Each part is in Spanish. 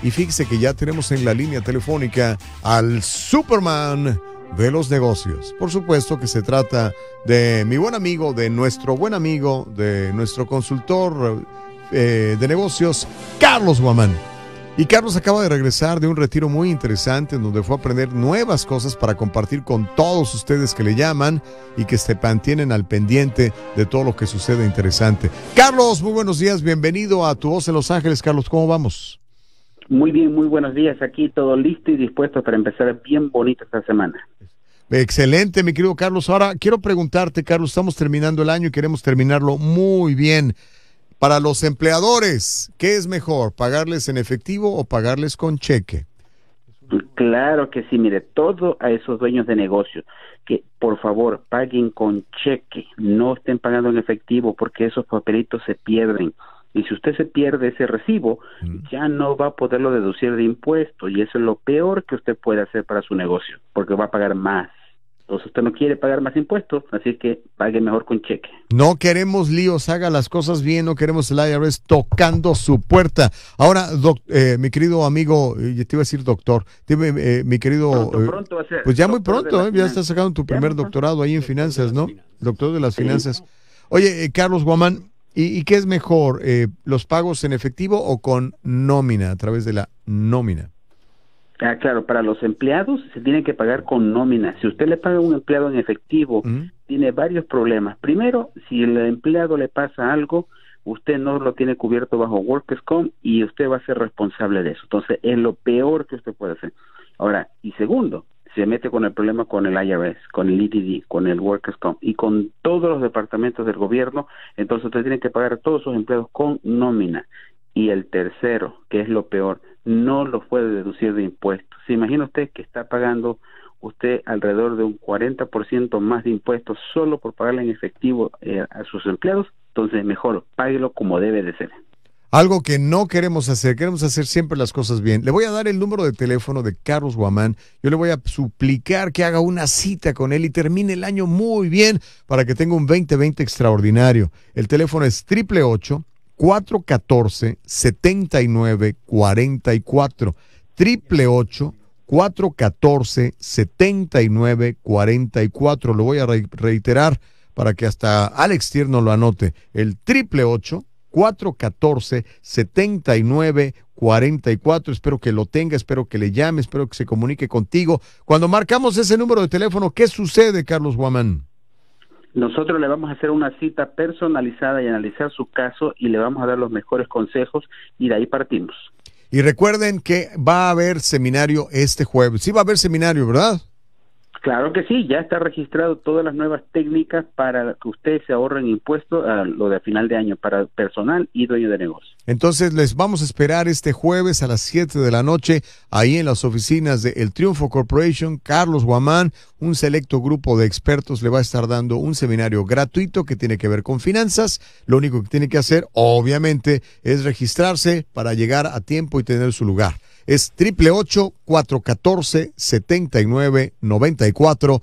Y fíjese que ya tenemos en la línea telefónica al Superman de los negocios. Por supuesto que se trata de mi buen amigo, de nuestro buen amigo, de nuestro consultor de negocios, Carlos Guamán. Y Carlos acaba de regresar de un retiro muy interesante en donde fue a aprender nuevas cosas para compartir con todos ustedes que le llaman y que se mantienen al pendiente de todo lo que sucede interesante. Carlos, muy buenos días, bienvenido a Tu Voz en Los Ángeles. Carlos, ¿cómo vamos? Muy bien, muy buenos días. Aquí todo listo y dispuesto para empezar bien bonito esta semana. Excelente, mi querido Carlos. Ahora, quiero preguntarte, Carlos, estamos terminando el año y queremos terminarlo muy bien. Para los empleadores, ¿qué es mejor? ¿Pagarles en efectivo o pagarles con cheque? Claro que sí, mire, todo a esos dueños de negocio, que por favor paguen con cheque, no estén pagando en efectivo porque esos papelitos se pierden. Y si usted se pierde ese recibo, ya no va a poderlo deducir de impuestos y eso es lo peor que usted puede hacer para su negocio, porque va a pagar más. Entonces usted no quiere pagar más impuestos, así que pague mejor con cheque. No queremos líos, haga las cosas bien, no queremos el IRS tocando su puerta. Ahora, mi querido amigo, te iba a decir doctor, mi querido... Pronto va a ser. Pues ya muy pronto, ya estás sacando tu primer doctorado ahí en finanzas, ¿no? Doctor de las finanzas. Oye, Carlos Guamán, ¿y qué es mejor, los pagos en efectivo o con nómina, a través de la nómina? Ah, claro, para los empleados se tiene que pagar con nómina. Si usted le paga a un empleado en efectivo, tiene varios problemas. Primero, si el empleado le pasa algo, usted no lo tiene cubierto bajo Workers' Comp y usted va a ser responsable de eso. Entonces, es lo peor que usted puede hacer. Ahora, y segundo, se mete con el problema con el IRS, con el EDD, con el Workers' Comp y con todos los departamentos del gobierno, entonces usted tiene que pagar a todos sus empleados con nómina. Y el tercero, que es lo peor, no lo puede deducir de impuestos. ¿Se imagina usted que está pagando usted alrededor de un 40% más de impuestos solo por pagarle en efectivo a sus empleados? Entonces mejor, páguelo como debe de ser. Algo que no queremos hacer siempre las cosas bien. Le voy a dar el número de teléfono de Carlos Guamán. Yo le voy a suplicar que haga una cita con él y termine el año muy bien para que tenga un 2020 extraordinario. El teléfono es 888-414-7944. 888-414-7944. Lo voy a reiterar para que hasta Alex Tierno lo anote. El 888-414-7944. Espero que lo tenga, espero que le llame, espero que se comunique contigo. Cuando marcamos ese número de teléfono, ¿qué sucede, Carlos Guamán? Nosotros le vamos a hacer una cita personalizada y analizar su caso y le vamos a dar los mejores consejos y de ahí partimos. Y recuerden que va a haber seminario este jueves. Sí va a haber seminario, ¿verdad? Claro que sí, ya está registrado todas las nuevas técnicas para que ustedes se ahorren impuestos a lo de final de año para personal y dueño de negocio. Entonces les vamos a esperar este jueves a las 7 de la noche ahí en las oficinas de El Triunfo Corporation. Carlos Guamán, un selecto grupo de expertos, le va a estar dando un seminario gratuito que tiene que ver con finanzas. Lo único que tiene que hacer, obviamente, es registrarse para llegar a tiempo y tener su lugar. Es 888-414-7994,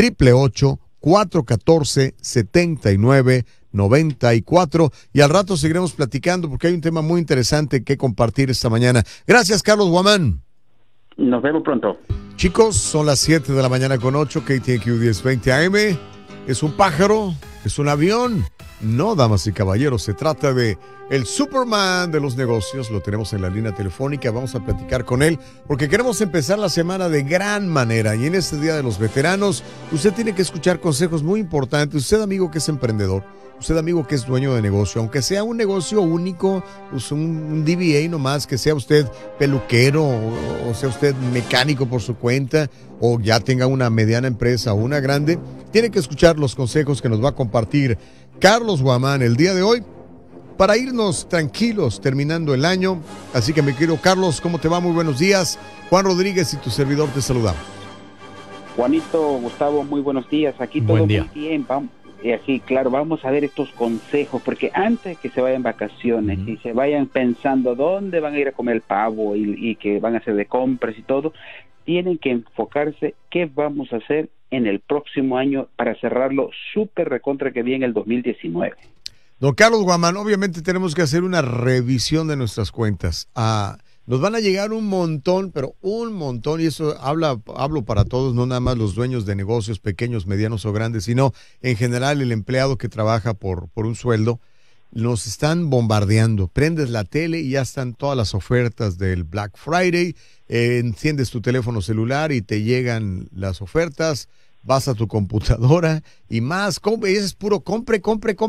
888-414-7994, y al rato seguiremos platicando porque hay un tema muy interesante que compartir esta mañana. Gracias, Carlos Guamán. Nos vemos pronto. Chicos, son las 7 de la mañana con 8, KTQ 1020 AM. ¿Es un pájaro? ¿Es un avión? No, damas y caballeros, se trata de el Superman de los negocios. Lo tenemos en la línea telefónica, vamos a platicar con él porque queremos empezar la semana de gran manera y en este Día de los Veteranos usted tiene que escuchar consejos muy importantes. Usted, amigo que es emprendedor, usted, amigo que es dueño de negocio, aunque sea un negocio único, pues un DBA nomás, que sea usted peluquero o sea usted mecánico por su cuenta o ya tenga una mediana empresa o una grande, tiene que escuchar los consejos que nos va a compartir Carlos Guamán el día de hoy para irnos tranquilos terminando el año. Así que mi querido Carlos, ¿cómo te va? Muy buenos días. Juan Rodríguez y tu servidor te saludamos. Juanito, Gustavo, muy buenos días. Aquí todo muy bien. Vamos, así, claro, vamos a ver estos consejos, porque antes que se vayan vacaciones y se vayan pensando dónde van a ir a comer el pavo y que van a hacer de compras y todo, tienen que enfocarse qué vamos a hacer en el próximo año para cerrarlo súper recontra que bien el 2019. Don Carlos Guamán, obviamente tenemos que hacer una revisión de nuestras cuentas. Nos van a llegar un montón, pero un montón, y eso hablo para todos, no nada más los dueños de negocios pequeños, medianos o grandes, sino en general el empleado que trabaja por un sueldo. Nos están bombardeando. Prendes la tele y ya están todas las ofertas del Black Friday. Enciendes tu teléfono celular y te llegan las ofertas. Vas a tu computadora y más. Y es puro compre.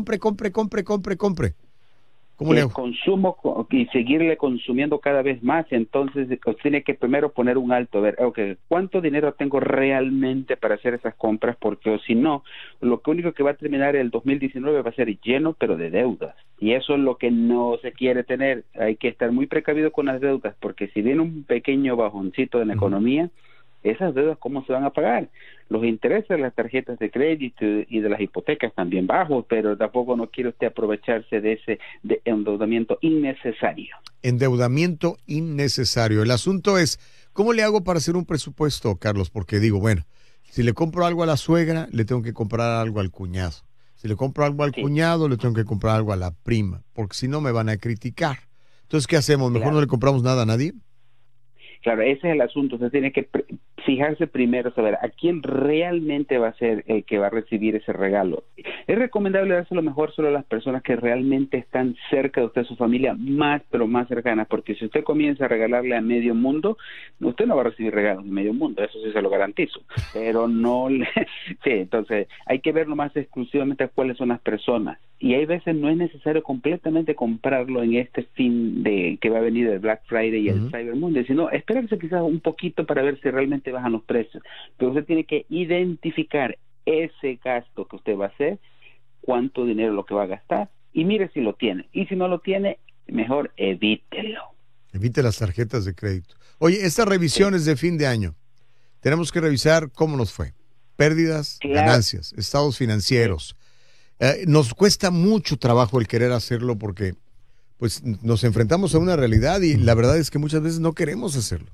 ¿Cómo le hago? Consumo y seguirle consumiendo cada vez más, entonces tiene que primero poner un alto, a ver, okay, ¿cuánto dinero tengo realmente para hacer esas compras? Porque o si no, lo único que va a terminar el 2019 va a ser lleno, pero de deudas, y eso es lo que no se quiere tener. Hay que estar muy precavido con las deudas, porque si viene un pequeño bajoncito en la economía, esas deudas, ¿cómo se van a pagar? Los intereses de las tarjetas de crédito y de las hipotecas también bajos, pero tampoco no quiere usted aprovecharse de ese endeudamiento innecesario. Endeudamiento innecesario. El asunto es, ¿cómo le hago para hacer un presupuesto, Carlos? Porque digo, bueno, si le compro algo a la suegra, le tengo que comprar algo al cuñado. Si le compro algo al cuñado, le tengo que comprar algo a la prima, porque si no me van a criticar. Entonces, ¿qué hacemos? ¿Mejor no le compramos nada a nadie? Claro, ese es el asunto. Usted tiene que fijarse primero, saber a quién realmente va a ser el que va a recibir ese regalo. Es recomendable dárselo mejor solo a las personas que realmente están cerca de usted, su familia pero más cercana, porque si usted comienza a regalarle a medio mundo, usted no va a recibir regalos de medio mundo, eso sí se lo garantizo, pero no le... Sí, entonces hay que ver nomás exclusivamente cuáles son las personas, y hay veces no es necesario completamente comprarlo en este fin de que va a venir el Black Friday y el Cyber Monday, sino esperarse quizás un poquito para ver si realmente bajan los precios. Pero usted tiene que identificar ese gasto que usted va a hacer, cuánto dinero es lo que va a gastar, y mire si lo tiene. Y si no lo tiene, mejor evítelo. Evite las tarjetas de crédito. Oye, estas revisiones de fin de año, tenemos que revisar cómo nos fue. Pérdidas, ganancias, estados financieros. Nos cuesta mucho trabajo el querer hacerlo porque pues nos enfrentamos a una realidad y la verdad es que muchas veces no queremos hacerlo.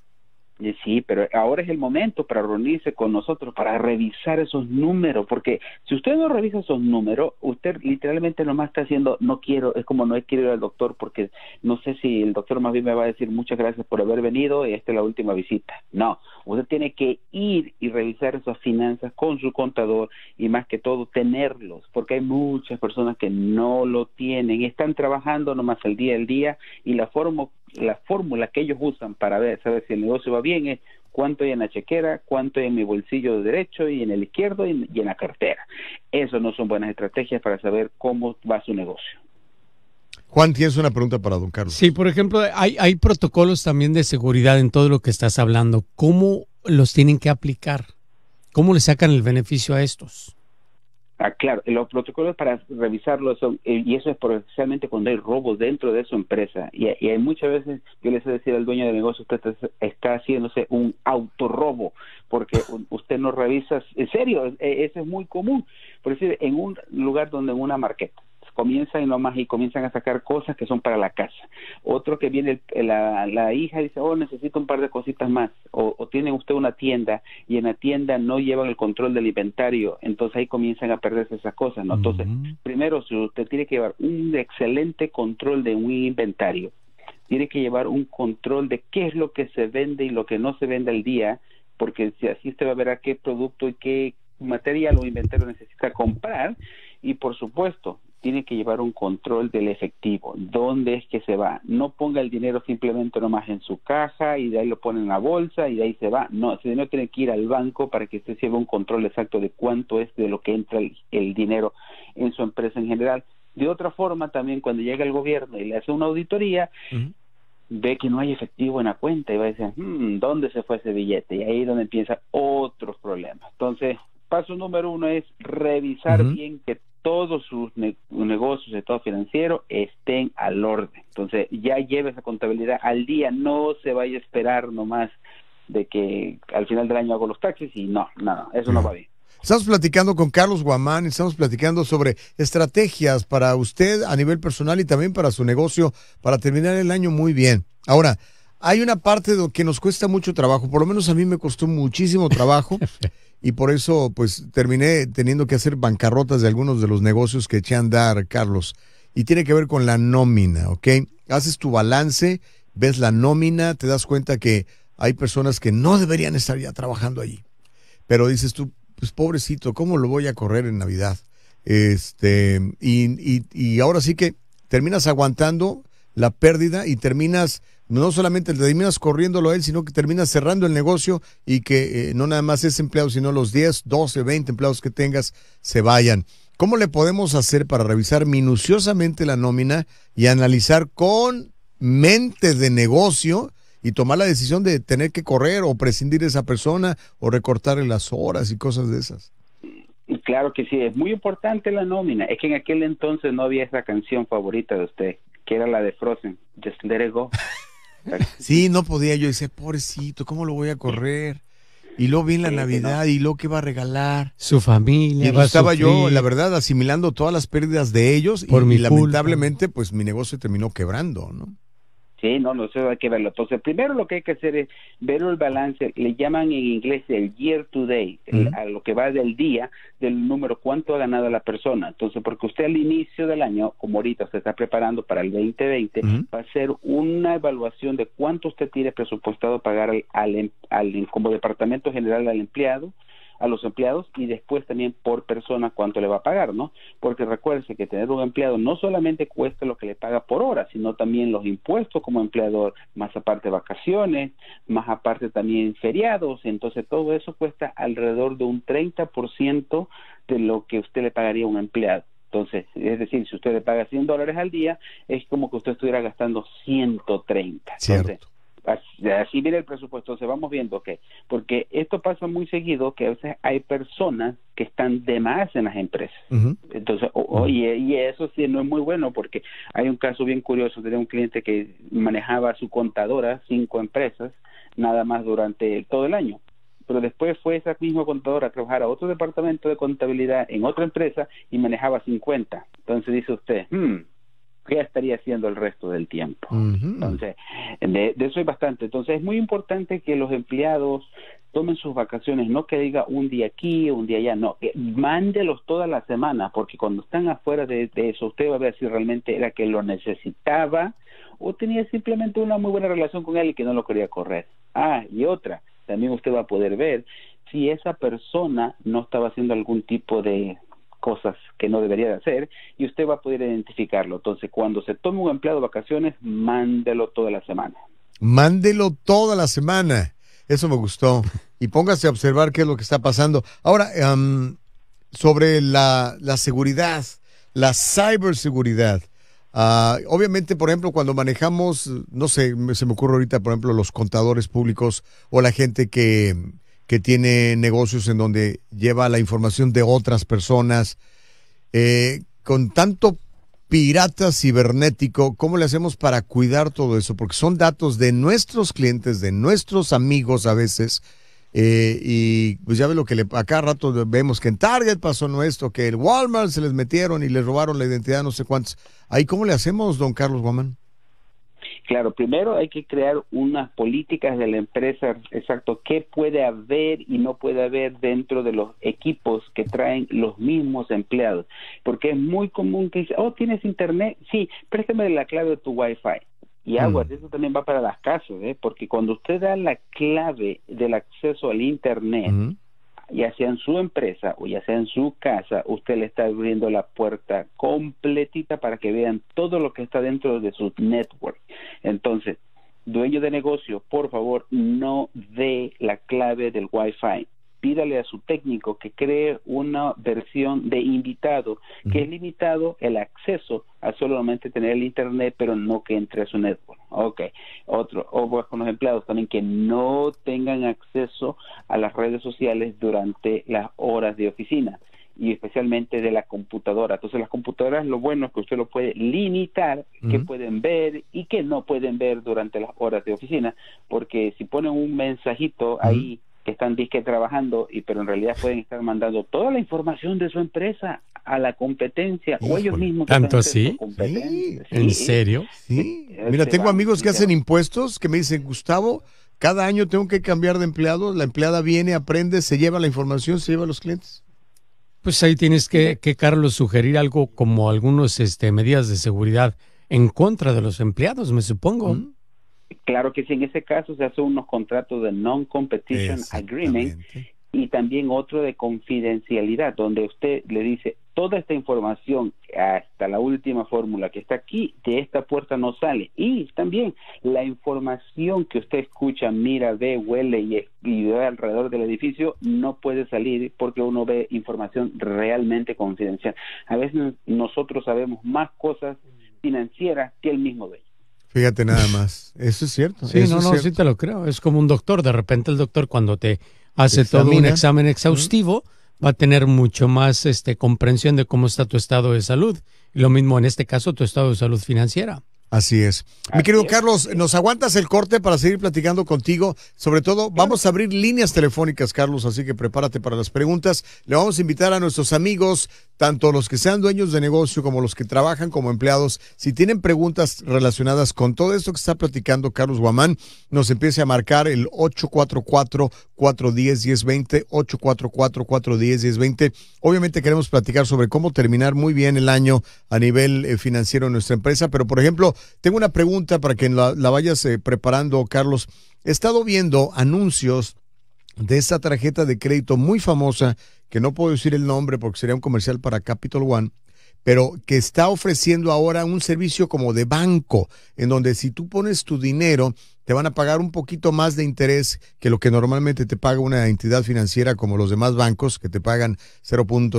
Sí, pero ahora es el momento para reunirse con nosotros, para revisar esos números, porque si usted no revisa esos números, usted literalmente nomás está haciendo, no quiero, es como no quiero ir al doctor porque no sé si el doctor más bien me va a decir muchas gracias por haber venido y esta es la última visita. No, usted tiene que ir y revisar esas finanzas con su contador y más que todo tenerlos, porque hay muchas personas que no lo tienen, están trabajando nomás el día y la fórmula que ellos usan para saber si el negocio va bien es cuánto hay en la chequera, cuánto hay en mi bolsillo derecho y en el izquierdo y en la cartera. Eso no son buenas estrategias para saber cómo va su negocio. Juan, tienes una pregunta para don Carlos. Sí, por ejemplo, hay protocolos también de seguridad en todo lo que estás hablando. ¿Cómo los tienen que aplicar? ¿Cómo le sacan el beneficio a estos? Claro, los protocolos para revisarlo son, y eso es especialmente cuando hay robos dentro de su empresa, y hay muchas veces, yo les he decir al dueño del negocio, usted está haciéndose un autorrobo, porque usted no revisa, en serio, eso es muy común, por decir, en un lugar donde en una marqueta, comienzan a sacar cosas que son para la casa. Otro que viene la hija dice, necesito un par de cositas más. O tiene usted una tienda y en la tienda no llevan el control del inventario, entonces ahí comienzan a perderse esas cosas, ¿no? Entonces, primero, si usted tiene que llevar un excelente control de un inventario, tiene que llevar un control de qué es lo que se vende y lo que no se vende al día, porque si así usted va a ver a qué producto y qué material o inventario necesita comprar, y por supuesto, tiene que llevar un control del efectivo, dónde es que se va, no ponga el dinero simplemente nomás en su caja y de ahí lo pone en la bolsa y de ahí se va, no, ese dinero tiene que ir al banco para que usted lleve un control exacto de cuánto es de lo que entra el dinero en su empresa en general. De otra forma también cuando llega el gobierno y le hace una auditoría, ve que no hay efectivo en la cuenta y va a decir, ¿dónde se fue ese billete? Y ahí es donde empiezan otros problemas. Entonces, paso número 1 es revisar bien que todos sus negocios, de todo financiero, estén al orden. Entonces, ya lleve esa contabilidad al día, no se vaya a esperar nomás de que al final del año hago los taxes y no, eso no va bien. Estamos platicando con Carlos Guamán, estamos platicando sobre estrategias para usted a nivel personal y también para su negocio, para terminar el año muy bien. Ahora, hay una parte que nos cuesta mucho trabajo, por lo menos a mí me costó muchísimo trabajo, y por eso pues terminé teniendo que hacer bancarrotas de algunos de los negocios que eché a andar, Carlos, y tiene que ver con la nómina, ¿ok? Haces tu balance, ves la nómina, te das cuenta que hay personas que no deberían estar ya trabajando allí. Pero dices tú, pues pobrecito, ¿cómo lo voy a correr en Navidad? Y ahora sí que terminas aguantando la pérdida y no solamente terminas corriéndolo a él, sino que terminas cerrando el negocio y que no nada más ese empleado, sino los 10, 12, 20 empleados que tengas se vayan. ¿Cómo le podemos hacer para revisar minuciosamente la nómina y analizar con mente de negocio y tomar la decisión de tener que correr o prescindir de esa persona o recortarle las horas y cosas de esas? Y claro que sí, es muy importante la nómina. Es que en aquel entonces no había esa canción favorita de usted, que era la de Frozen, Just Let It Go. Sí, no podía. Yo decía, pobrecito, ¿cómo lo voy a correr? Y luego viene la Navidad, no. Y luego ¿qué va a regalar? Su familia. Y estaba yo, la verdad, asimilando todas las pérdidas de ellos y lamentablemente, pues mi negocio terminó quebrando, ¿no? Sí, no, eso hay que verlo. Entonces, primero lo que hay que hacer es ver el balance, le llaman en inglés el year to date, a lo que va del día, del número, cuánto ha ganado la persona. Entonces, porque usted al inicio del año, como ahorita se está preparando para el 2020, va a hacer una evaluación de cuánto usted tiene presupuestado pagar como departamento general al empleado, a los empleados, y después también por persona cuánto le va a pagar, ¿no? Porque recuérdese que tener un empleado no solamente cuesta lo que le paga por hora, sino también los impuestos como empleador, más aparte vacaciones, más aparte también feriados. Entonces todo eso cuesta alrededor de un 30% de lo que usted le pagaría a un empleado. Entonces, es decir, si usted le paga $100 al día, es como que usted estuviera gastando 130. Cierto. Entonces, así viene el presupuesto. Entonces vamos viendo que, porque esto pasa muy seguido, que a veces hay personas que están de más en las empresas. Entonces, y eso sí no es muy bueno, porque hay un caso bien curioso. Tenía un cliente que manejaba su contadora, 5 empresas, nada más durante todo el año. Pero después fue esa misma contadora a trabajar a otro departamento de contabilidad en otra empresa y manejaba 50. Entonces dice usted, ¿qué estaría haciendo el resto del tiempo? Entonces, de eso hay bastante. Entonces, es muy importante que los empleados tomen sus vacaciones, no que diga un día aquí, un día allá, no, que mándelos toda la semana, porque cuando están afuera de eso, usted va a ver si realmente era que lo necesitaba o tenía simplemente una muy buena relación con él y que no lo quería correr. Y otra, también usted va a poder ver si esa persona no estaba haciendo algún tipo de cosas que no debería de hacer, y usted va a poder identificarlo. Entonces, cuando se tome un empleado de vacaciones, mándelo toda la semana. Mándelo toda la semana. Eso me gustó. Y póngase a observar qué es lo que está pasando. Ahora, sobre la seguridad, la ciberseguridad. Obviamente, por ejemplo, cuando manejamos, no sé, se me ocurre ahorita, por ejemplo, los contadores públicos o la gente que tiene negocios en donde lleva la información de otras personas, con tanto pirata cibernético, ¿cómo le hacemos para cuidar todo eso? Porque son datos de nuestros clientes, de nuestros amigos a veces, y pues ya ve lo que a cada rato vemos que en Target pasó esto, que el Walmart se les metieron y les robaron la identidad, no sé cuántos. Ahí, ¿cómo le hacemos, don Carlos Guamán? Claro, primero hay que crear unas políticas de la empresa, exacto, qué puede haber y no puede haber dentro de los equipos que traen los mismos empleados, porque es muy común que dice, ¿tienes internet? Sí, préstame la clave de tu Wi-Fi. Y eso también va para las casas, porque cuando usted da la clave del acceso al internet, ya sea en su empresa o ya sea en su casa, usted le está abriendo la puerta completita para que vean todo lo que está dentro de su network. Entonces, dueño de negocio, por favor, no dé la clave del Wi-Fi. Pídale a su técnico que cree una versión de invitado, que es limitado el acceso a solamente tener el internet, pero no que entre a su network. Pues con los empleados también, que no tengan acceso a las redes sociales durante las horas de oficina, y especialmente de la computadora. Entonces, las computadoras, lo bueno es que usted lo puede limitar, que pueden ver y que no pueden ver durante las horas de oficina, porque si ponen un mensajito ahí, que están trabajando, pero en realidad pueden estar mandando toda la información de su empresa a la competencia. Híjole, o ellos mismos. ¿Tanto así? Sí. ¿En serio? Sí. Mira, tengo amigos que hacen impuestos que me dicen, Gustavo, cada año tengo que cambiar de empleado, la empleada viene, aprende, se lleva la información, se lleva a los clientes. Pues ahí tienes que Carlos, sugerir algo como algunas medidas de seguridad en contra de los empleados, me supongo. Claro que sí, en ese caso se hacen unos contratos de non-competition agreement y también otro de confidencialidad, donde usted le dice toda esta información hasta la última fórmula que está aquí, de esta puerta no sale. Y también la información que usted escucha, mira, ve, huele y ve alrededor del edificio no puede salir porque uno ve información realmente confidencial. A veces nosotros sabemos más cosas financieras que el mismo dueño. Fíjate nada más, eso es cierto. Sí, eso sí te lo creo. Es como un doctor, de repente el doctor cuando te hace todo un examen exhaustivo, va a tener mucho más comprensión de cómo está tu estado de salud. Y lo mismo en este caso, tu estado de salud financiera. Así es. Mi querido Carlos, ¿nos aguantas el corte para seguir platicando contigo? Sobre todo, vamos a abrir líneas telefónicas, Carlos, así que prepárate para las preguntas. Le vamos a invitar a nuestros amigos, tanto los que sean dueños de negocio como los que trabajan como empleados. Si tienen preguntas relacionadas con todo esto que está platicando Carlos Guamán, nos empiece a marcar el 844-410-1020, 844-410-1020. Obviamente queremos platicar sobre cómo terminar muy bien el año a nivel financiero en nuestra empresa, pero por ejemplo, tengo una pregunta para que la vayas preparando, Carlos. He estado viendo anuncios de esta tarjeta de crédito muy famosa, que no puedo decir el nombre porque sería un comercial para Capital One, pero que está ofreciendo ahora un servicio como de banco, en donde si tú pones tu dinero, te van a pagar un poquito más de interés que lo que normalmente te paga una entidad financiera como los demás bancos, que te pagan 0.01,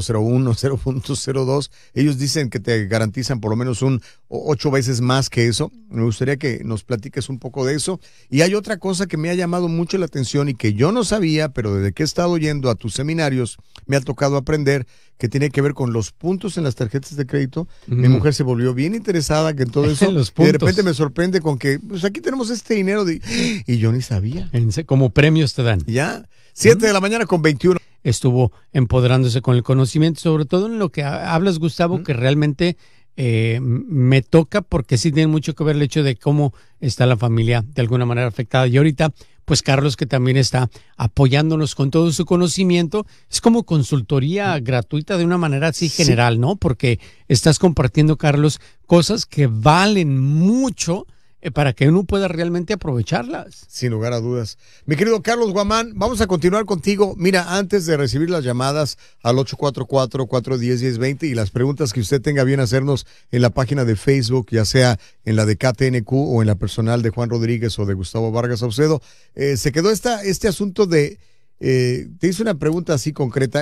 0.02. Ellos dicen que te garantizan por lo menos 8 veces más que eso. Me gustaría que nos platiques un poco de eso. Y hay otra cosa que me ha llamado mucho la atención y que yo no sabía, pero desde que he estado yendo a tus seminarios, me ha tocado aprender, que tiene que ver con los puntos en las tarjetas de crédito. Mi mujer se volvió bien interesada en todo eso. Y de repente me sorprende con que, pues aquí tenemos este dinero y yo ni sabía. Como premios te dan. Ya, 7 de la mañana con 21. Estuvo empoderándose con el conocimiento, sobre todo en lo que hablas, Gustavo, que realmente me toca, porque sí tiene mucho que ver el hecho de cómo está la familia de alguna manera afectada. Y ahorita, pues Carlos, que también está apoyándonos con todo su conocimiento, es como consultoría gratuita de una manera así general, ¿no? Porque estás compartiendo, Carlos, cosas que valen mucho para que uno pueda realmente aprovecharlas. Sin lugar a dudas. Mi querido Carlos Guamán, vamos a continuar contigo. Mira, antes de recibir las llamadas al 844-410-1020 y las preguntas que usted tenga bien hacernos en la página de Facebook, ya sea en la de KTNQ o en la personal de Juan Rodríguez o de Gustavo Vargas Saucedo, se quedó este asunto de, te hice una pregunta así concreta,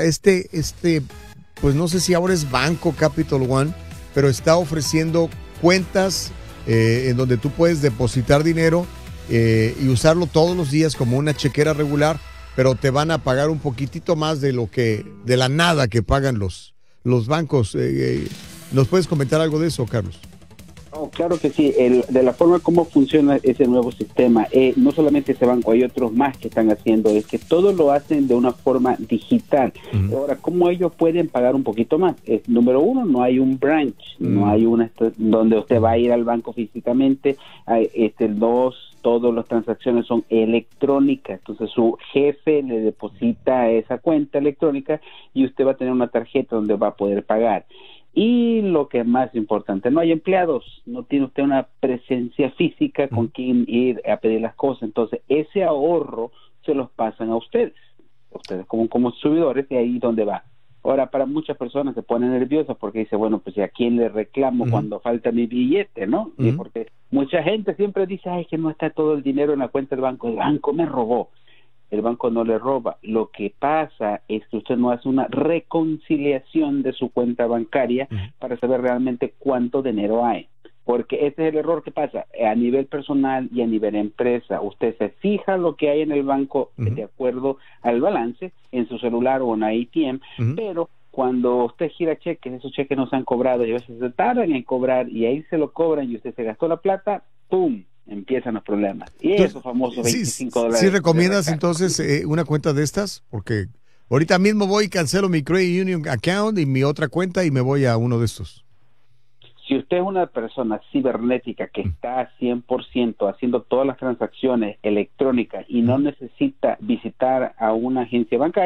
pues no sé si ahora es Banco Capital One, pero está ofreciendo cuentas en donde tú puedes depositar dinero y usarlo todos los días como una chequera regular, pero te van a pagar un poquitito más de la nada que pagan los bancos. ¿Nos puedes comentar algo de eso, Carlos? Oh, claro que sí. De la forma como funciona ese nuevo sistema, no solamente ese banco, hay otros más que están haciendo, es que todo lo hacen de una forma digital. Ahora, ¿cómo ellos pueden pagar un poquito más? Número uno, no hay un branch, no hay una donde usted va a ir al banco físicamente. Dos, todas las transacciones son electrónicas, entonces su jefe le deposita esa cuenta electrónica y usted va a tener una tarjeta donde va a poder pagar. Y lo que es más importante, no hay empleados, no tiene usted una presencia física con quien ir a pedir las cosas, entonces ese ahorro se los pasan a ustedes como consumidores, y ahí donde va. Ahora, para muchas personas se ponen nerviosas porque dice, bueno, pues ¿a quién le reclamo cuando falta mi billete, no? Y porque mucha gente siempre dice, ay, que no está todo el dinero en la cuenta del banco me robó. El banco no le roba. Lo que pasa es que usted no hace una reconciliación de su cuenta bancaria para saber realmente cuánto dinero hay. Porque ese es el error que pasa a nivel personal y a nivel empresa. Usted se fija lo que hay en el banco de acuerdo al balance en su celular o en la ATM, pero cuando usted gira cheques, esos cheques no se han cobrado y a veces se tardan en cobrar y ahí se lo cobran y usted se gastó la plata, ¡pum!, empiezan los problemas. Y esos famosos $25. ¿Sí recomiendas entonces una cuenta de estas? Porque ahorita mismo voy y cancelo mi Credit Union account y mi otra cuenta y me voy a uno de estos. Si usted es una persona cibernética que está 100% haciendo todas las transacciones electrónicas y no necesita visitar a una agencia bancaria,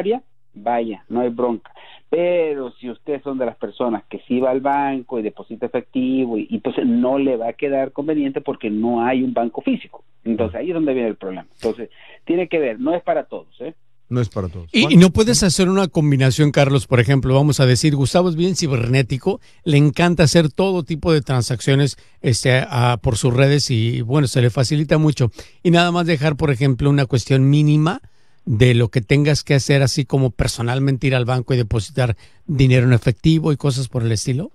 vaya, no hay bronca. Pero si ustedes son de las personas que sí va al banco y deposita efectivo, y entonces no le va a quedar conveniente porque no hay un banco físico. Entonces ahí es donde viene el problema. Entonces tiene que ver, no es para todos, ¿eh? No es para todos. Y no puedes hacer una combinación, Carlos, por ejemplo, vamos a decir, Gustavo es bien cibernético, le encanta hacer todo tipo de transacciones por sus redes y bueno, se le facilita mucho. Y nada más dejar, por ejemplo, una cuestión mínima de lo que tengas que hacer, así como personalmente ir al banco y depositar dinero en efectivo y cosas por el estilo.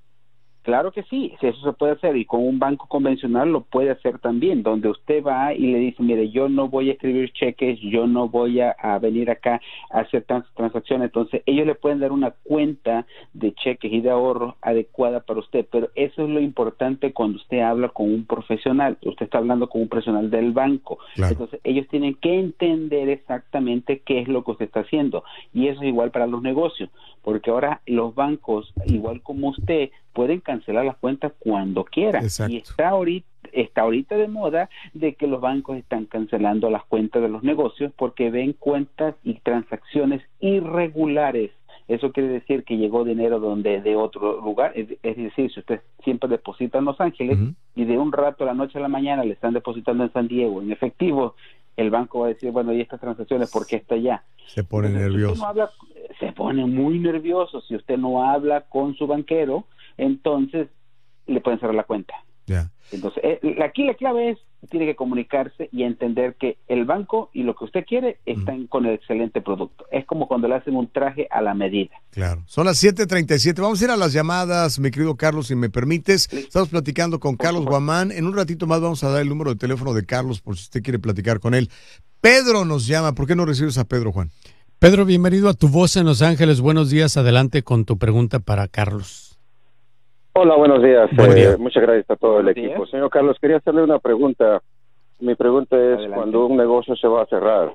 Claro que sí, eso se puede hacer, y con un banco convencional lo puede hacer también, donde usted va y le dice, mire, yo no voy a escribir cheques, yo no voy a venir acá a hacer transacciones. Entonces ellos le pueden dar una cuenta de cheques y de ahorros adecuada para usted, pero eso es lo importante cuando usted habla con un profesional. Usted está hablando con un profesional del banco, claro. Entonces ellos tienen que entender exactamente qué es lo que usted está haciendo, y eso es igual para los negocios, porque ahora los bancos, igual como usted, pueden cancelar las cuentas cuando quieran. Exacto. Y está ahorita de moda de que los bancos están cancelando las cuentas de los negocios porque ven cuentas y transacciones irregulares. Eso quiere decir que llegó dinero de otro lugar, es decir, si usted siempre deposita en Los Ángeles y de un rato a la noche a la mañana le están depositando en San Diego en efectivo, el banco va a decir, bueno, ¿y estas transacciones por qué está allá? Se pone nervioso. Se pone muy nervioso. Si usted no habla con su banquero, entonces le pueden cerrar la cuenta. Yeah. Entonces, aquí la clave es, tiene que comunicarse y entender que el banco y lo que usted quiere están con el excelente producto. Es como cuando le hacen un traje a la medida. Claro. Son las 7:37. Vamos a ir a las llamadas, mi querido Carlos, si me permites. Estamos platicando con Carlos Guamán. En un ratito más vamos a dar el número de teléfono de Carlos por si usted quiere platicar con él. Pedro nos llama. ¿Por qué no recibes a Pedro, Juan? Pedro, bienvenido a Tu Voz en Los Ángeles. Buenos días. Adelante con tu pregunta para Carlos. Hola, buenos días. Muchas gracias a todo buenos el equipo. días. Señor Carlos, quería hacerle una pregunta. Mi pregunta es, adelante. Cuando un negocio se va a cerrar,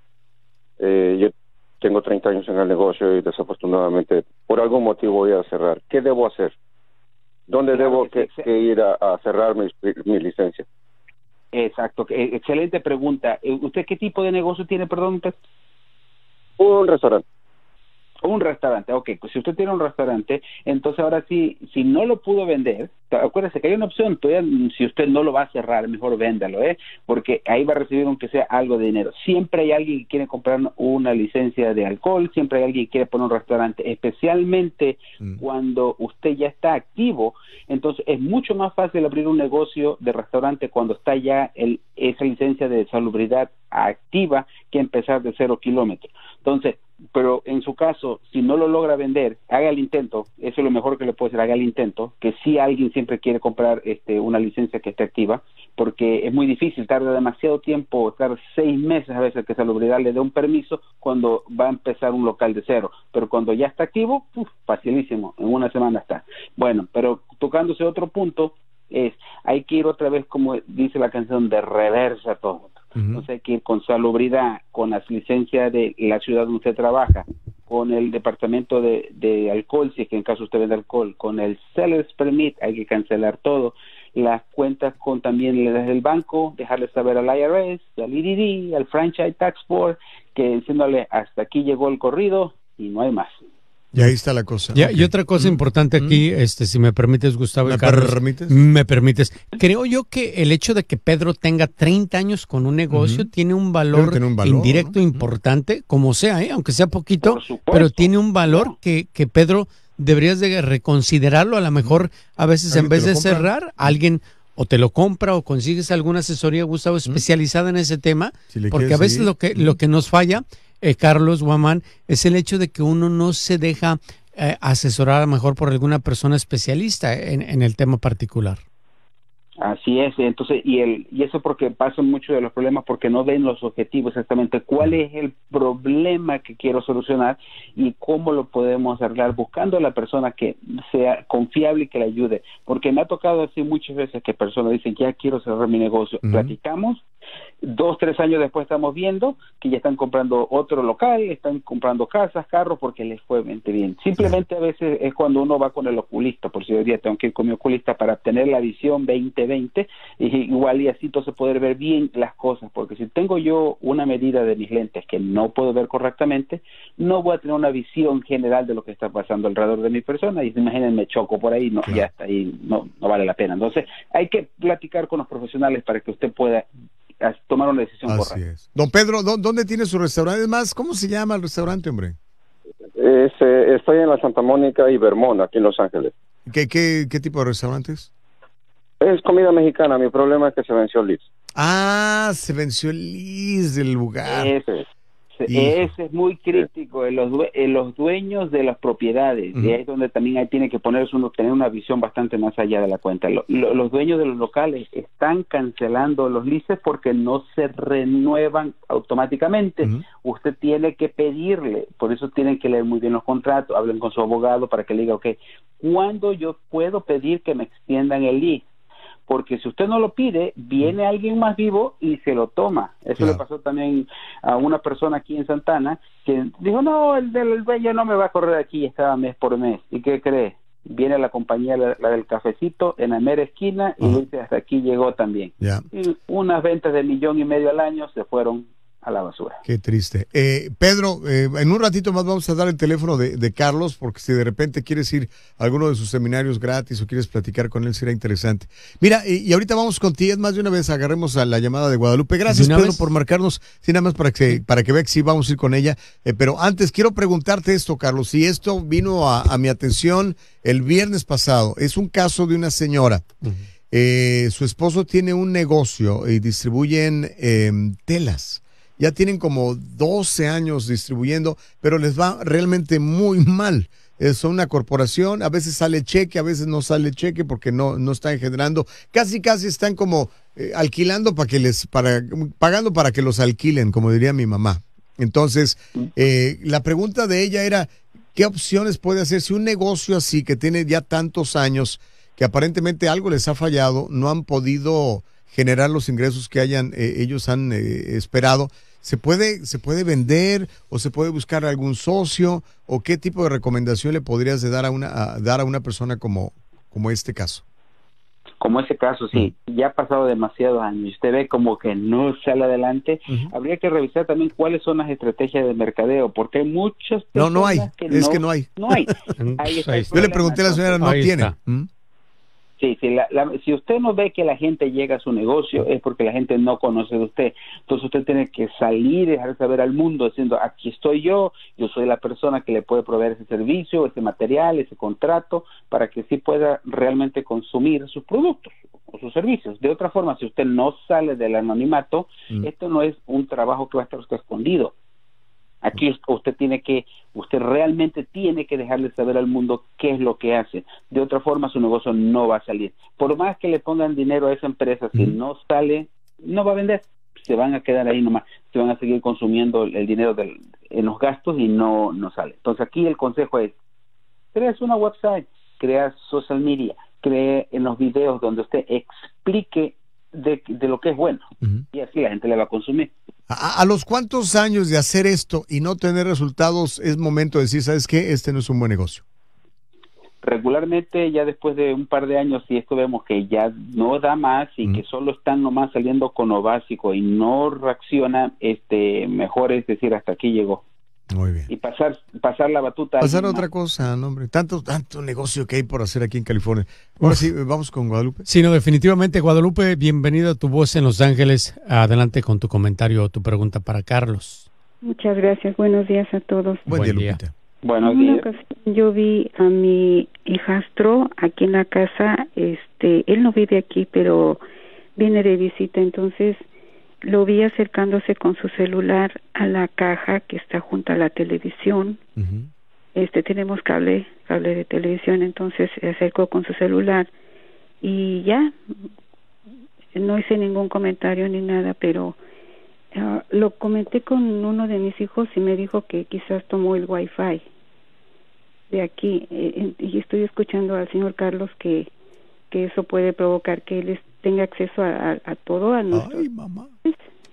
yo tengo 30 años en el negocio y desafortunadamente por algún motivo voy a cerrar. ¿Qué debo hacer? ¿Dónde debo que ir a cerrar mi licencia? Exacto, excelente pregunta. ¿Usted qué tipo de negocio tiene, perdón? Un restaurante. Un restaurante, ok, pues si usted tiene un restaurante, entonces ahora sí, si no lo pudo vender, acuérdese que hay una opción, todavía, si usted no lo va a cerrar, mejor véndalo, porque ahí va a recibir aunque sea algo de dinero. Siempre hay alguien que quiere comprar una licencia de alcohol, siempre hay alguien que quiere poner un restaurante, especialmente cuando usted ya está activo. Entonces es mucho más fácil abrir un negocio de restaurante cuando está ya esa licencia de salubridad activa que empezar de 0 kilómetros. Entonces, pero en su caso, si no lo logra vender, haga el intento. Eso es lo mejor que le puedo decir, haga el intento, que si alguien siempre quiere comprar una licencia que esté activa, porque es muy difícil, tarda demasiado tiempo, tarda 6 meses a veces que Salubridad le dé un permiso cuando va a empezar un local de cero, pero cuando ya está activo, facilísimo, en una semana está. Bueno, pero tocándose otro punto, hay que ir otra vez, como dice la canción, de reversa todo. Entonces hay que ir con Salubridad, con las licencias de la ciudad donde usted trabaja, con el departamento de alcohol, si es que en caso usted vende alcohol, con el seller's permit, hay que cancelar todo, las cuentas con también las del banco, dejarle saber al IRS, al IDD, al Franchise Tax Board, que diciéndole hasta aquí llegó el corrido y no hay más. Y ahí está la cosa. Okay. Y otra cosa importante aquí, si me permites, Gustavo y Carlos. ¿Me permites? Creo yo que el hecho de que Pedro tenga 30 años con un negocio tiene un valor indirecto, ¿no? Importante, como sea, aunque sea poquito, pero tiene un valor que Pedro deberías de reconsiderarlo. A lo mejor a veces en vez de cerrar, alguien o te lo compra o consigues alguna asesoría, Gustavo, especializada en ese tema, porque a veces lo que nos falla, Carlos Guamán, es el hecho de que uno no se deja asesorar a lo mejor por alguna persona especialista en el tema particular. Así es, entonces, y eso porque pasan muchos de los problemas porque no ven los objetivos exactamente, cuál es el problema que quiero solucionar y cómo lo podemos arreglar, buscando a la persona que sea confiable y que le ayude, porque me ha tocado así muchas veces que personas dicen, ya quiero cerrar mi negocio, platicamos 2, 3 años después estamos viendo que ya están comprando otro local, están comprando casas, carros, porque les fue bien. Simplemente a veces es cuando uno va con el oculista, por si hoy día tengo que ir con mi oculista para obtener la visión 20/20, y igual y así entonces poder ver bien las cosas, porque si tengo yo una medida de mis lentes que no puedo ver correctamente, no voy a tener una visión general de lo que está pasando alrededor de mi persona, y imaginen, me choco por ahí, no, ya está ahí, no vale la pena. Entonces hay que platicar con los profesionales para que usted pueda tomar una decisión correcta. Así es. Don Pedro, ¿dónde tiene su restaurante? Es más, ¿cómo se llama el restaurante, hombre? Estoy en la Santa Mónica y Vermont, aquí en Los Ángeles. ¿Qué tipo de restaurantes? Es comida mexicana, mi problema es que se venció el lease. Ah, se venció el lease del lugar. Ese es muy crítico, los dueños de las propiedades, y ahí es donde también tiene que ponerse uno, tener una visión bastante más allá de la cuenta. Los dueños de los locales están cancelando los leases porque no se renuevan automáticamente. Usted tiene que pedirle, por eso tienen que leer muy bien los contratos, hablen con su abogado para que le diga, ¿cuándo yo puedo pedir que me extiendan el lease? Porque si usted no lo pide, viene alguien más vivo y se lo toma. Eso le pasó también a una persona aquí en Santana, que dijo, no, el dueño no me va a correr aquí, estaba mes por mes. ¿Y qué cree? Viene la compañía, la del cafecito, en la mera esquina, y dice, hasta aquí llegó también. Y unas ventas de $1.5 million al año se fueron a la basura. Qué triste. Pedro, en un ratito más vamos a dar el teléfono de Carlos, porque si de repente quieres ir a alguno de sus seminarios gratis o quieres platicar con él, será interesante. Mira, y ahorita vamos contigo, es más de una vez agarremos a la llamada de Guadalupe. Gracias, Pedro, por marcarnos, sí, nada más para que vea que sí vamos a ir con ella. Pero antes quiero preguntarte esto, Carlos, si esto vino a mi atención el viernes pasado. Es un caso de una señora. Su esposo tiene un negocio y distribuyen telas. Ya tienen como 12 años distribuyendo, pero les va realmente muy mal. Son una corporación, a veces sale cheque, a veces no sale cheque porque no están generando. Casi están como alquilando pagando para que los alquilen, como diría mi mamá. Entonces, la pregunta de ella era, ¿qué opciones puede hacer si un negocio así que tiene ya tantos años, que aparentemente algo les ha fallado, no han podido generar los ingresos que ellos han esperado? ¿Se puede vender o se puede buscar algún socio? ¿O qué tipo de recomendación le podrías dar a una persona como este caso? Como ese caso, sí, ya ha pasado demasiados años y usted ve como que no sale adelante. Habría que revisar también cuáles son las estrategias de mercadeo, porque hay muchas personas no hay, que no hay. No hay. Ahí está el Yo le pregunté a la señora, no tiene. Sí, si usted no ve que la gente llega a su negocio, es porque la gente no conoce de usted. Entonces usted tiene que salir y dejar saber al mundo diciendo, aquí estoy yo soy la persona que le puede proveer ese servicio, ese material, ese contrato, para que sí pueda realmente consumir sus productos o sus servicios. De otra forma, si usted no sale del anonimato, esto no es un trabajo que va a estar usted escondido. Aquí usted realmente tiene que dejarle saber al mundo qué es lo que hace. De otra forma, su negocio no va a salir. Por más que le pongan dinero a esa empresa, si no sale, no va a vender. Se van a quedar ahí nomás. Se van a seguir consumiendo el dinero en los gastos y no sale. Entonces, aquí el consejo es, creas una website, creas social media, cree en los videos donde usted explique de lo que es bueno. Y así la gente le va a consumir. ¿A los cuántos años de hacer esto y no tener resultados es momento de decir, ¿sabes qué? Este no es un buen negocio? Regularmente, ya después de un par de años, si esto vemos que ya no da más y que solo están nomás saliendo con lo básico y no reacciona, mejor es decir, hasta aquí llegó. Muy bien. Y pasar la batuta. Pasar a otra cosa, no, hombre. Tanto negocio que hay por hacer aquí en California. Ahora sí, vamos con Guadalupe. Sí, no, definitivamente, Guadalupe, bienvenida a Tu Voz en Los Ángeles. Adelante con tu comentario o tu pregunta para Carlos. Muchas gracias. Buenos días a todos. Buen día, Lupita. Buenos días. Yo vi a mi hijastro aquí en la casa. Él no vive aquí, pero viene de visita, entonces lo vi acercándose con su celular a la caja que está junto a la televisión. Tenemos cable de televisión, entonces se acercó con su celular y ya no hice ningún comentario ni nada, pero lo comenté con uno de mis hijos y me dijo que quizás tomó el wifi de aquí, y estoy escuchando al señor Carlos que eso puede provocar que él tenga acceso a todo, a nuestros... Ay, mamá.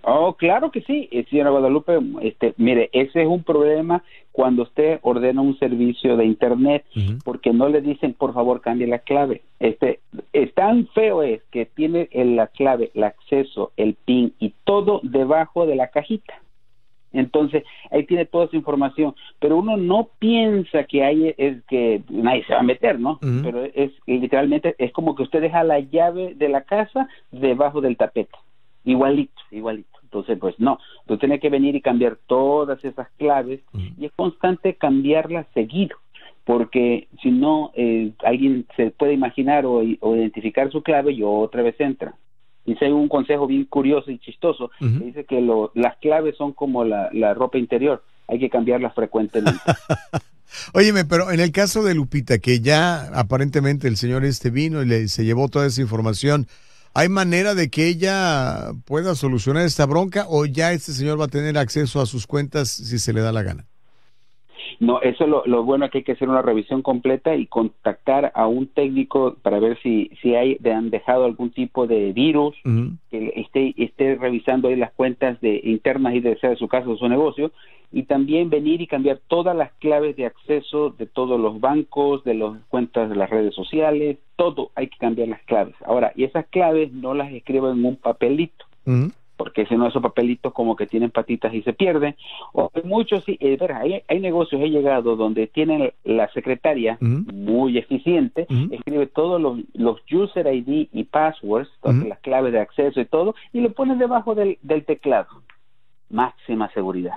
Oh, claro que sí, señora Guadalupe. Mire, ese es un problema cuando usted ordena un servicio de internet, porque no le dicen, por favor, cambie la clave. Es tan feo es que tiene la clave, el acceso, el PIN y todo debajo de la cajita. Entonces, ahí tiene toda esa información, pero uno no piensa que es que nadie se va a meter, ¿no? Pero literalmente es como que usted deja la llave de la casa debajo del tapete. Igualito. Entonces, pues no, tú tienes que venir y cambiar todas esas claves y es constante cambiarlas seguido, porque si no, alguien se puede imaginar o identificar su clave y otra vez entra. Dice, hay un consejo bien curioso y chistoso, que dice que las claves son como la ropa interior, hay que cambiarlas frecuentemente. Óyeme, pero en el caso de Lupita, que ya aparentemente el señor vino y se llevó toda esa información, ¿hay manera de que ella pueda solucionar esta bronca o ya este señor va a tener acceso a sus cuentas si se le da la gana? No, eso lo bueno es que hay que hacer una revisión completa y contactar a un técnico para ver si han dejado algún tipo de virus que esté revisando ahí las cuentas internas y de su casa o su negocio, y también venir y cambiar todas las claves de acceso de todos los bancos, de las cuentas de las redes sociales, todo hay que cambiar las claves. Ahora, y esas claves no las escribo en un papelito, porque si no esos papelitos como que tienen patitas y se pierden. O muchos, sí, hay negocios, he llegado donde tienen la secretaria muy eficiente, escribe todos los user ID y passwords, todas las claves de acceso y todo, y lo ponen debajo del teclado. Máxima seguridad.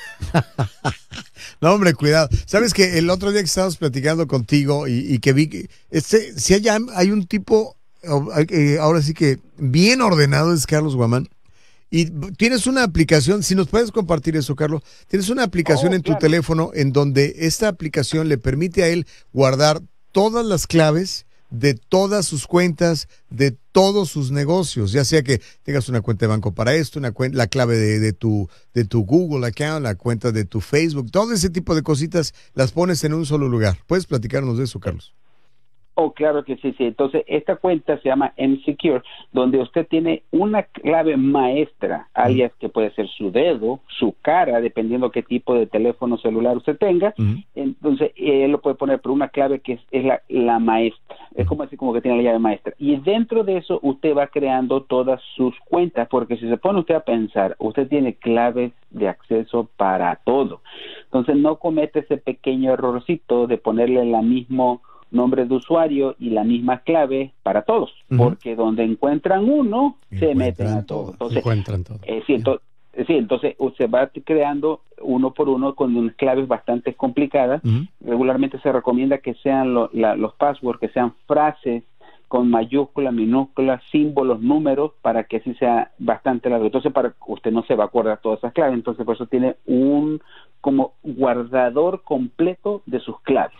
No, hombre, cuidado. Sabes que el otro día que estábamos platicando contigo y que vi que si hay un tipo, ahora sí que bien ordenado, es Carlos Guamán. Y tienes una aplicación, si nos puedes compartir eso, Carlos, tienes una aplicación en tu teléfono en donde esta aplicación le permite a él guardar todas las claves de todas sus cuentas, de todos sus negocios, ya sea que tengas una cuenta de banco para esto, la clave de tu Google account, la cuenta de tu Facebook, todo ese tipo de cositas las pones en un solo lugar. ¿Puedes platicarnos de eso, Carlos? Oh, claro que sí. Entonces, esta cuenta se llama M-Secure, donde usted tiene una clave maestra, alias que puede ser su dedo, su cara, dependiendo qué tipo de teléfono celular usted tenga. Entonces, él lo puede poner por una clave que es la maestra. Es como así como que tiene la llave maestra. Y dentro de eso, usted va creando todas sus cuentas, porque si se pone usted a pensar, usted tiene claves de acceso para todo. Entonces, no comete ese pequeño errorcito de ponerle la mismo nombre de usuario y la misma clave para todos, porque donde encuentran uno, se meten a todos. Entonces, encuentran todo. Entonces se va creando uno por uno con unas claves bastante complicadas. Regularmente se recomienda que sean los passwords, que sean frases con mayúsculas, minúsculas, símbolos, números, para que así sea bastante largo. Entonces, para usted no se va a acordar todas esas claves, entonces por eso tiene un como guardador completo de sus claves.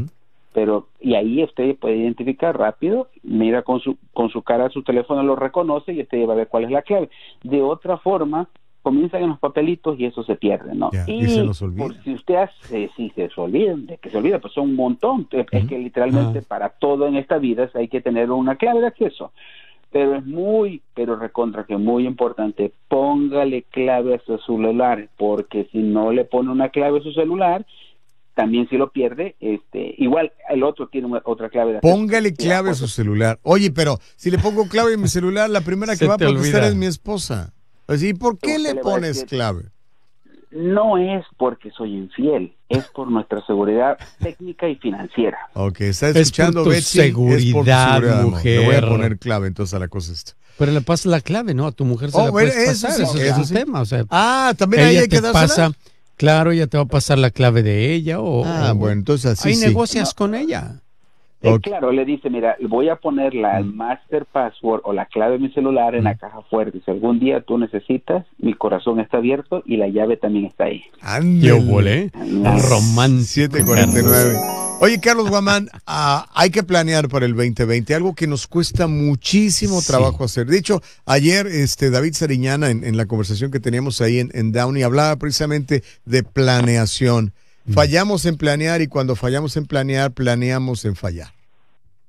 Y ahí usted puede identificar rápido, mira con su cara, su teléfono lo reconoce y usted va a ver cuál es la clave. De otra forma, comienzan en los papelitos y eso se pierde, ¿no? Y se nos olvida. Si usted hace, si se olviden, de que se olvida, pues son un montón. Es que literalmente para todo en esta vida hay que tener una clave de acceso. Pero es recontra que muy importante, póngale clave a su celular, porque si no le pone una clave a su celular, también si lo pierde, igual el otro tiene otra clave de acceso. Póngale clave a su celular. Oye, pero si le pongo clave a mi celular, la primera que va a protestar es mi esposa. Así, ¿por qué le pones clave? No es porque soy infiel, es por nuestra seguridad técnica y financiera. Ok, está escuchando Betsy. Es por tu seguridad, mujer. Le voy a poner clave entonces a la cosa esta. Pero le pasas la clave, ¿no? A tu mujer se la puedes pasar, eso es un tema. O sea, también ahí hay que dársela. Claro, ella te va a pasar la clave de ella bueno, entonces así ahí negocias con ella. Claro, le dice, mira, voy a poner la master password o la clave de mi celular en la caja fuerte. Si algún día tú necesitas, mi corazón está abierto y la llave también está ahí. Yo volé. Romántico. 7:49. Oye, Carlos Guamán, hay que planear para el 2020, algo que nos cuesta muchísimo trabajo hacer. De hecho, ayer David Sariñana, en la conversación que teníamos ahí en Downey, hablaba precisamente de planeación. Fallamos en planear y cuando fallamos en planear, planeamos en fallar.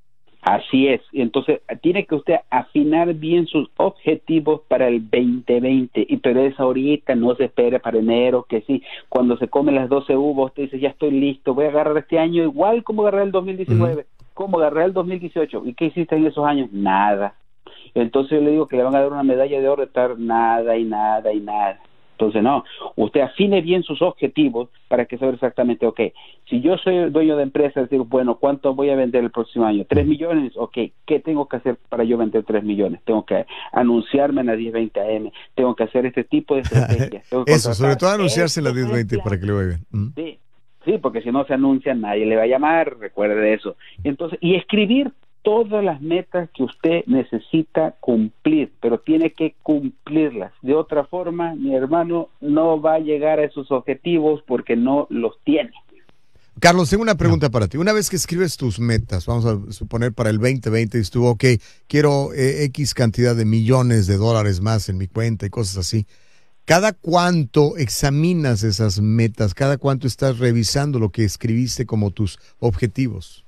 Así es, entonces tiene que usted afinar bien sus objetivos para el 2020, pero es ahorita, no se espere para enero, que sí, cuando se come las 12 uvas, usted dice, ya estoy listo, voy a agarrar este año igual como agarré el 2019, como agarré el 2018, ¿y qué hiciste en esos años? Nada. Entonces yo le digo que le van a dar una medalla de oro de estar nada y nada y nada. Entonces, no, usted afine bien sus objetivos para que saber exactamente, ok, si yo soy dueño de empresa, decir, bueno, ¿cuánto voy a vender el próximo año? 3 millones, ok, ¿qué tengo que hacer para yo vender 3 millones? Tengo que anunciarme en la 1020 AM, tengo que hacer este tipo de estrategias. Eso, sobre todo anunciarse en la 1020 para que le vaya bien. Sí, sí, porque si no se anuncia, nadie le va a llamar, recuerde eso. Entonces, y escribir todas las metas que usted necesita cumplir, pero tiene que cumplirlas. De otra forma, mi hermano no va a llegar a esos objetivos porque no los tiene. Carlos, tengo una pregunta para ti. Una vez que escribes tus metas, vamos a suponer para el 2020, dices tú, ok, quiero X cantidad de millones de dólares más en mi cuenta y cosas así. ¿Cada cuánto examinas esas metas? ¿Cada cuánto estás revisando lo que escribiste como tus objetivos?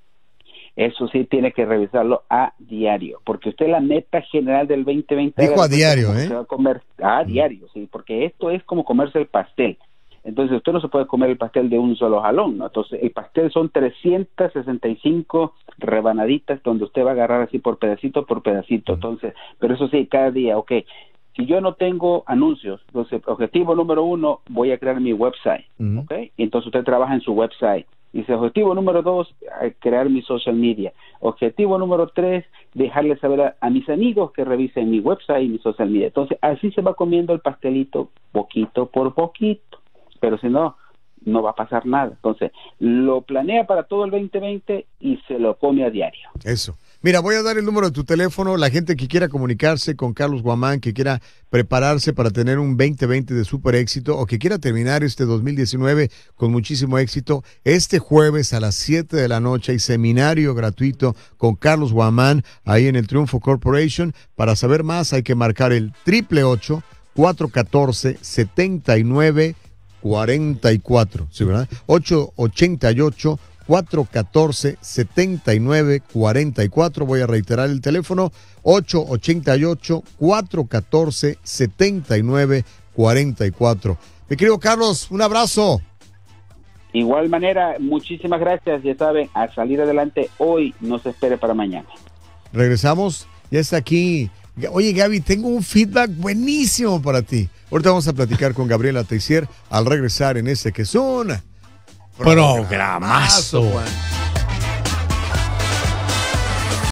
Eso sí tiene que revisarlo a diario, porque usted la meta general del 2020... Dijo a diario, se va a comer a diario, sí, porque esto es como comerse el pastel. Entonces usted no se puede comer el pastel de un solo jalón, ¿no? Entonces el pastel son 365 rebanaditas donde usted va a agarrar así por pedacito. Entonces, pero eso sí, cada día, ok. Si yo no tengo anuncios, entonces objetivo número 1, voy a crear mi website, ¿ok? Y entonces usted trabaja en su website. Dice, objetivo número 2, crear mi social media. Objetivo número 3, dejarle saber a mis amigos que revisen mi website y mi social media. Entonces, así se va comiendo el pastelito poquito por poquito. Pero si no, no va a pasar nada. Entonces, lo planea para todo el 2020 y se lo come a diario. Eso. Mira, voy a dar el número de tu teléfono. La gente que quiera comunicarse con Carlos Guamán, que quiera prepararse para tener un 2020 de súper éxito o que quiera terminar este 2019 con muchísimo éxito, este jueves a las 7 de la noche hay seminario gratuito con Carlos Guamán ahí en el Triunfo Corporation. Para saber más hay que marcar el 888-414-7944. ¿Sí, verdad? 888 414-7944. Voy a reiterar el teléfono, 888-414-7944. Mi querido Carlos, un abrazo. Igual manera, muchísimas gracias. Ya saben, a salir adelante hoy, no se espere para mañana. Regresamos, ya está aquí. Oye, Gaby, tengo un feedback buenísimo para ti. Ahorita vamos a platicar con Gabriela Teixier al regresar en este que es un programazo.